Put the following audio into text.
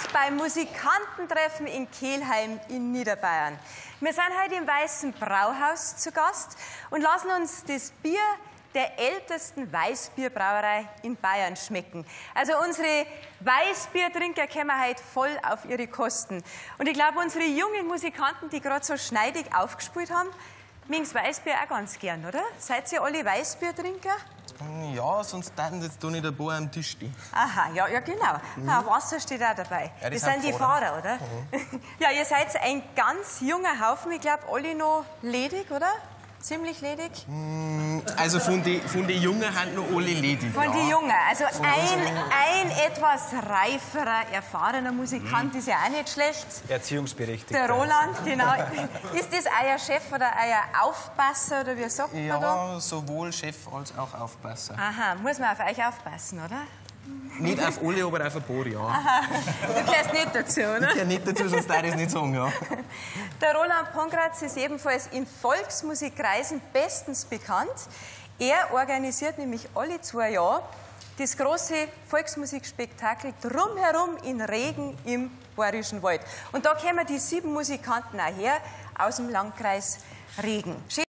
beim Musikantentreffen in Kelheim in Niederbayern. Wir sind heute im Weißen Brauhaus zu Gast und lassen uns das Bier der ältesten Weißbierbrauerei in Bayern schmecken. Also unsere Weißbiertrinker kommen heute voll auf ihre Kosten. Und ich glaube, unsere jungen Musikanten, die gerade so schneidig aufgespielt haben, mögen das Weißbier auch ganz gern, oder? Seid ihr alle Weißbiertrinker? Ja, sonst täten jetzt da nicht ein paar am Tisch stehen. Aha, ja genau. Wasser steht auch dabei. Ja, das sind die Fahrer, oder? Ja, ihr seid ein ganz junger Haufen. Ich glaube, alle noch ledig, oder? Ziemlich ledig? Also von den Jungen haben noch alle ledig. Von den Jungen. Also ein etwas reiferer, erfahrener Musikant ist ja auch nicht schlecht. Erziehungsberechtigter. Der Roland, genau. Ist das euer Chef oder euer Aufpasser oder wie sagt man da? Ja, sowohl Chef als auch Aufpasser. Aha, muss man auf euch aufpassen, oder? Nicht auf alle, aber auf ein paar, ja. Aha, du gehörst nicht dazu, oder? Ich gehöre nicht dazu, sonst darf ich es nicht sagen, ja. Der Roland Pongratz ist ebenfalls in Volksmusikkreisen bestens bekannt. Er organisiert nämlich alle 2 Jahre das große Volksmusikspektakel Drumherum in Regen im Bayerischen Wald. Und da kommen die 7 Musikanten auch her aus dem Landkreis Regen.